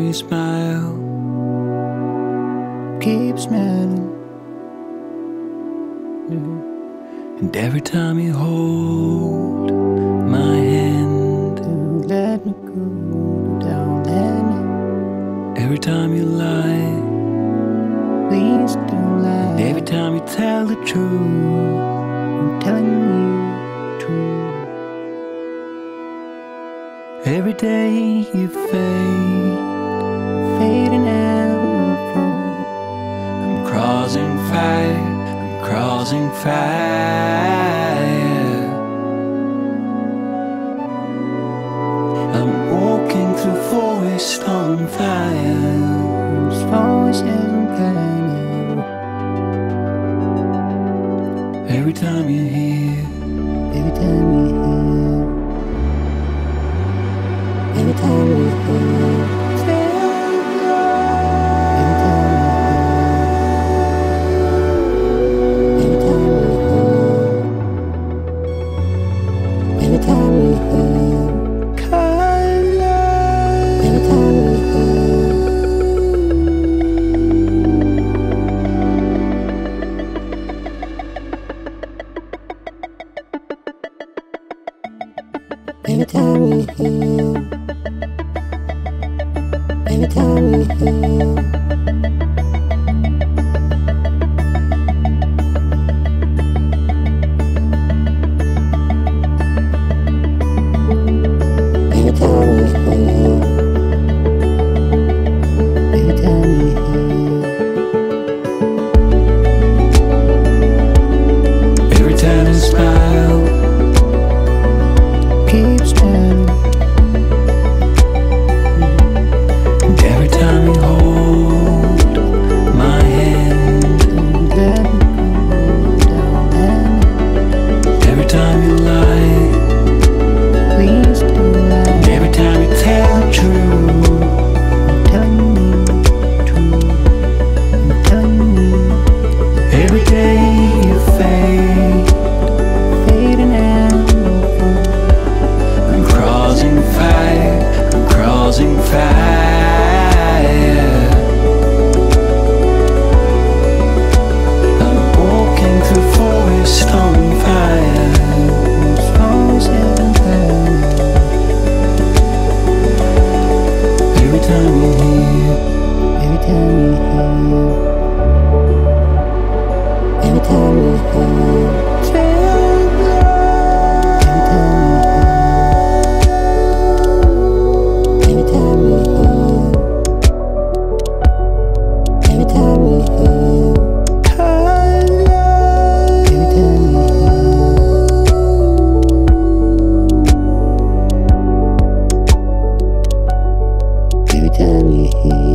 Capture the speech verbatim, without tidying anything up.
time you smile, keep smiling. and every time you hold my hand, Don't let me go, don't let me. every time you lie, Please don't lie. and every time you tell the truth, I'm telling you the truth. every day you fade, Fading out from. I'm crossing fire, I'm crossing fire. I'm walking through forest on fire. Those voices I'm crying. Every time you hear, Every time you hear. Every time you hear. Every time we heal, every time we heal, every time we heal, every time we heal, every time you smile, keep smiling. and every time you hold my hand, Don't let me go, don't let me. every time you lie, Please don't lie. and every time you tell the truth, I'm telling you the truth. I'm telling you, every day you fade, fading out from. I'm crossing fire, I'm crossing fire. I'm walking through forest on fire. Those voices I'm crying. Every time you hear, Every time we heal, every time we heal, every time we heal, every time we heal, every time we heal, every time we heal.